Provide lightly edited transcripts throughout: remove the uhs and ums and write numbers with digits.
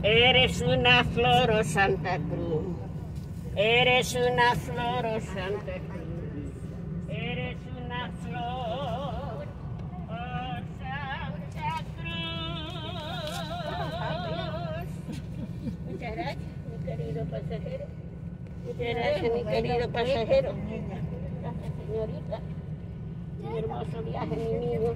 Eres una flor, oh Santa Cruz. Eres una flor, oh Santa Cruz. Eres una flor, oh Santa Cruz. Muchas gracias, mi querido pasajero. Muchas gracias, mi querido pasajero. Gracias, señorita. Un hermoso viaje, mi niño.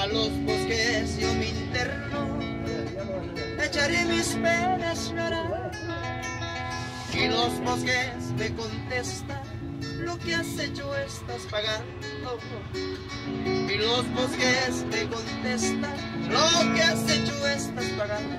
A los bosques yo me interno, echaré mis penas llorar. Y los bosques me contestan, lo que has hecho estás pagando. Y los bosques me contestan, lo que has hecho estás pagando.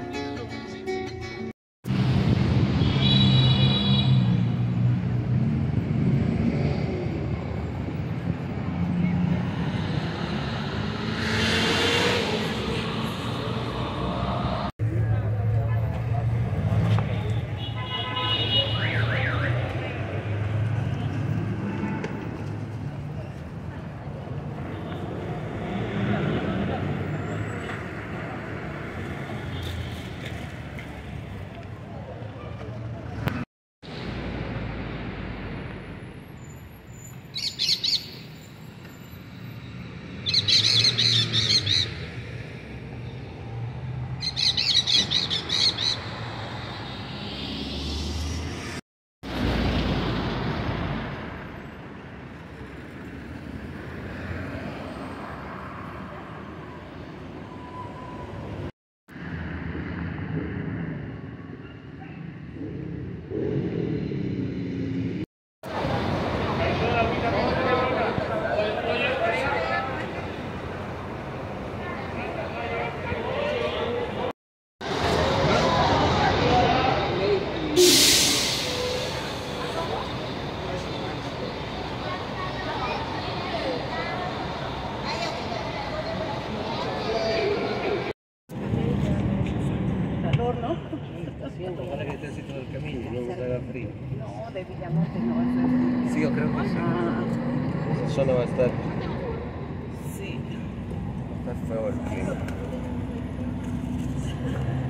Ojalá que esté así todo el camino y no haga frío. No, de Villamonte no va a ser. Sí, yo creo que sí. Esa zona va a estar. Sí. Va a estar feo el clima.